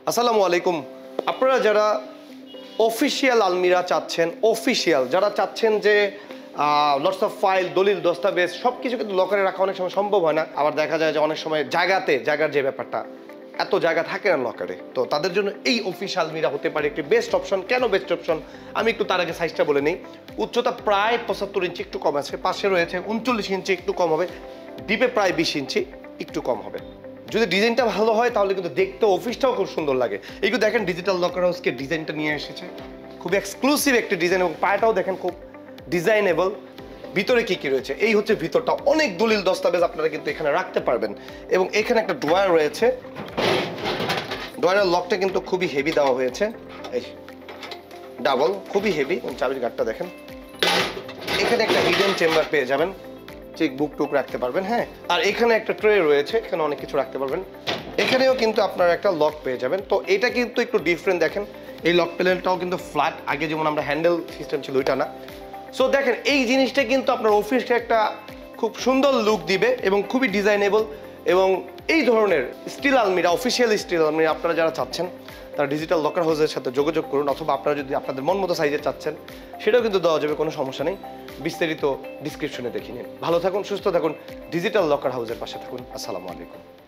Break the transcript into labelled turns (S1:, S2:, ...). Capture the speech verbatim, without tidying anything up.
S1: আসসালামু আলাইকুম। আপনারা যারা অফিসিয়াল আলমিরা চাচ্ছেন, অফিসিয়াল যারা চাচ্ছেন যে লটস অফ ফাইল, দলিল, দস্তাবেজ সব কিছু কিন্তু লকারে রাখা অনেক সময় সম্ভব হয় না। আবার দেখা যায় যে অনেক সময় জায়গাতে জায়গার যে ব্যাপারটা, এত জায়গা থাকে না লকারে, তো তাদের জন্য এই অফিসিয়াল আলমিরা হতে পারে একটি বেস্ট অপশন। কেন বেস্ট অপশন? আমি একটু তার আগে সাইজটা বলে নিই। উচ্চতা প্রায় পঁচাত্তর ইঞ্চি, একটু কম আছে। পাশে রয়েছে উনচল্লিশ ইঞ্চি, একটু কম হবে। ডিপে প্রায় বিশ ইঞ্চি, একটু কম হবে। যদি ডিজাইনটা ভালো হয় তাহলে কিন্তু দেখতে অফিসটাও খুব সুন্দর লাগে। এইগুলো দেখেন ডিজিটাল লকার হাউসকে ডিজাইনটা নিয়ে এসেছে, খুব এক্সক্লুসিভ একটি ডিজাইন, এবং পায়াটাও দেখেন খুব ডিজাইনেবল। ভিতরে কি কি রয়েছে, এই হচ্ছে ভিতরটা। অনেক দলিল দস্তাবেজ আপনারা কিন্তু এখানে রাখতে পারবেন। এবং এখানে একটা ড্রয়ার রয়েছে, ড্রয়ারের লকটা কিন্তু খুবই হেভি দেওয়া হয়েছে, এই ডাবল, খুবই হেভি। চাবির গার্ডটা দেখেন। এখানে একটা হিডেন চেম্বার পেয়ে যাবেন, চেক বুক টুক রাখতে পারবেন। হ্যাঁ, আর এখানে একটা ট্রে রয়েছে, এখানে অনেক কিছু রাখতে পারবেন। এখানেও কিন্তু আপনারা একটা লক পেয়ে যাবেন। তো এটা কিন্তু একটু ডিফারেন্ট দেখেন, এই লক প্যানেলটাও কিন্তু ফ্ল্যাট, আগে যেমন আমরা হ্যান্ডেল সিস্টেম ছিল ওইটা না। সো দেখেন এই জিনিসটা কিন্তু আপনার অফিসকে একটা খুব সুন্দর লুক দিবে এবং খুবই ডিজাইনেবল। এবং এই ধরনের স্টিল আলমিরা, অফিসিয়াল স্টিল আলমিরা আপনারা যারা চাচ্ছেন তারা ডিজিটাল লকার হাউসের সাথে যোগাযোগ করুন, অথবা আপনারা যদি আপনাদের মন মতো সাইজে চাচ্ছেন সেটাও কিন্তু দেওয়া যাবে, কোনো সমস্যা নেই। বিস্তারিত ডিসক্রিপশনে দেখে নিন। ভালো থাকুন, সুস্থ থাকুন, ডিজিটাল লকার হাউসের পাশে থাকুন। আসসালামু আলাইকুম।